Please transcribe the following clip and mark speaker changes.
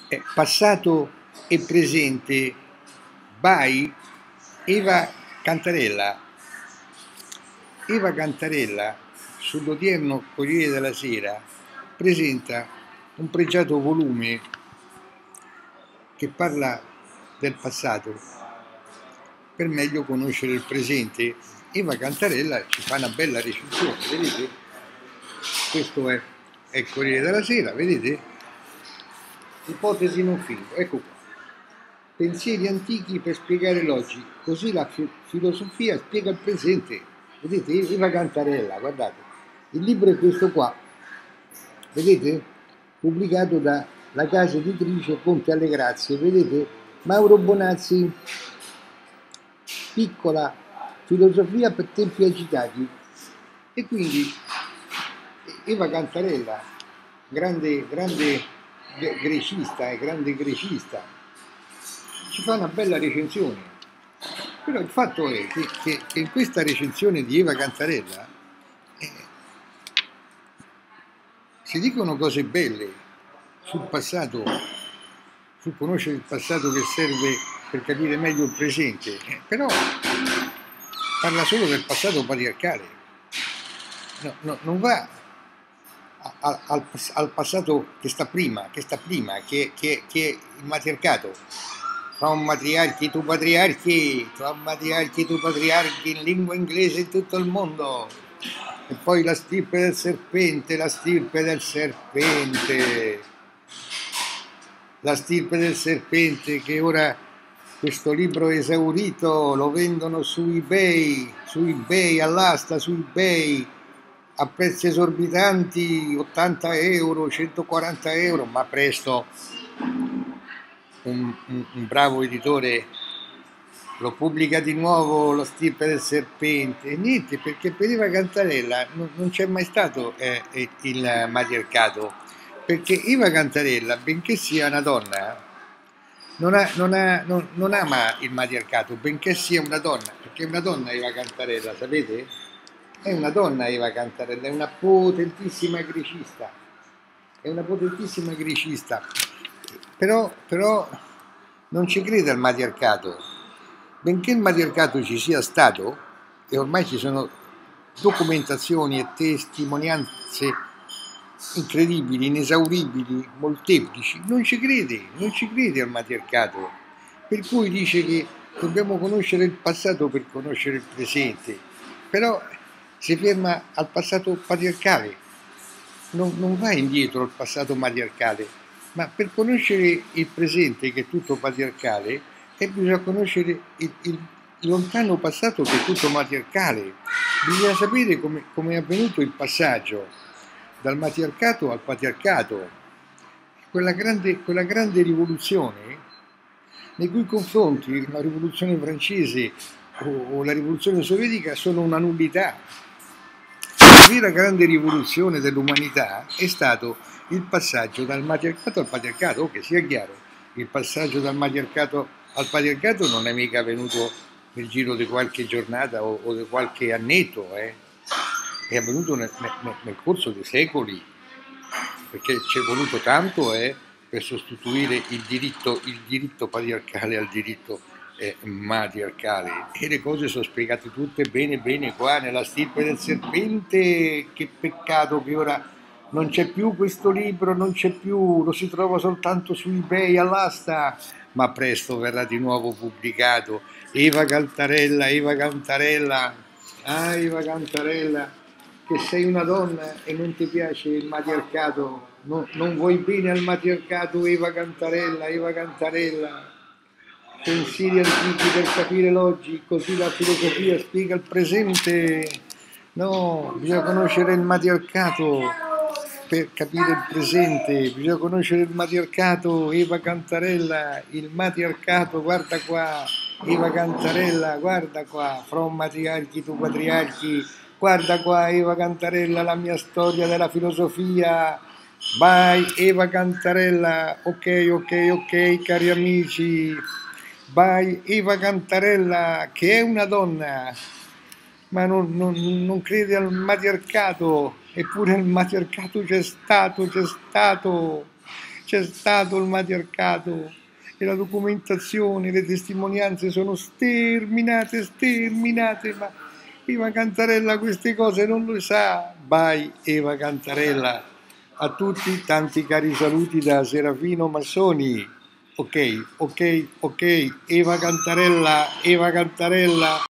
Speaker 1: Passato e presente by Eva Cantarella. Eva Cantarella, sull'odierno Corriere della Sera, presenta un pregiato volume che parla del passato per meglio conoscere il presente. Eva Cantarella ci fa una bella recensione, vedete? Questo è il Corriere della Sera, vedete? Ipotesi non finto, ecco qua. Pensieri antichi per spiegare l'oggi, così la filosofia spiega il presente. Vedete, Eva Cantarella, guardate, il libro è questo qua, vedete? Pubblicato dalla casa editrice Ponte alle Grazie, vedete? Mauro Bonazzi, piccola filosofia per tempi agitati. E quindi Eva Cantarella, grande grecista e grande grecista, ci fa una bella recensione. Però il fatto è che in questa recensione di Eva Cantarella si dicono cose belle sul passato, sul conoscere il passato che serve per capire meglio il presente, però parla solo del passato patriarcale, non va al passato che sta prima, che è il matriarcato. From matriarchi tu patriarchi, from matriarchi tu patriarchi in lingua inglese in tutto il mondo. E poi la stirpe del serpente, la stirpe del serpente, la stirpe del serpente che ora questo libro esaurito lo vendono su eBay all'asta, su eBay a prezzi esorbitanti, 80 euro, 140 euro, ma presto un bravo editore lo pubblica di nuovo, La stirpe del serpente, e niente, perché per Eva Cantarella non c'è mai stato il matriarcato, perché Eva Cantarella, benché sia una donna, non ama il matriarcato, benché sia una donna, perché è una donna Eva Cantarella, sapete? È una donna Eva Cantarella, è una potentissima grecista, è una potentissima grecista, però non ci crede al matriarcato, benché il matriarcato ci sia stato, e ormai ci sono documentazioni e testimonianze incredibili, inesauribili, molteplici, non ci crede al matriarcato, per cui dice che dobbiamo conoscere il passato per conoscere il presente, però si ferma al passato patriarcale, non va indietro al passato matriarcale, ma per conoscere il presente che è tutto patriarcale bisogna conoscere il lontano passato che è tutto matriarcale, bisogna sapere come è avvenuto il passaggio dal matriarcato al patriarcato, quella grande rivoluzione nei cui confronti la rivoluzione francese o la rivoluzione sovietica sono una nullità. La vera grande rivoluzione dell'umanità è stato il passaggio dal matriarcato al patriarcato, che sia chiaro, il passaggio dal matriarcato al patriarcato non è mica avvenuto nel giro di qualche giornata o di qualche annetto, è avvenuto nel corso dei secoli, perché ci è voluto tanto per sostituire il diritto patriarcale al diritto matriarcale, e le cose sono spiegate tutte bene qua nella stirpe del serpente. Che peccato che ora non c'è più questo libro, non c'è più, lo si trova soltanto su eBay all'asta, ma presto verrà di nuovo pubblicato. Eva Cantarella, Eva Cantarella, che sei una donna e non ti piace il matriarcato, non vuoi bene al matriarcato, Eva Cantarella, pensieri antichi per capire l'oggi, così la filosofia spiega il presente. No, bisogna conoscere il matriarcato per capire il presente, bisogna conoscere il matriarcato, Eva Cantarella, il matriarcato, guarda qua, Eva Cantarella, guarda qua, from matriarchi to patriarchi, guarda qua Eva Cantarella, la mia storia della filosofia, by Eva Cantarella, ok cari amici, by Eva Cantarella, che è una donna, ma non crede al matriarcato, eppure il matriarcato c'è stato, c'è stato il matriarcato e la documentazione, le testimonianze sono sterminate, ma Eva Cantarella queste cose non lo sa. Bye Eva Cantarella. A tutti tanti cari saluti da Serafino Massoni. Ok, Eva Cantarella, Eva Cantarella.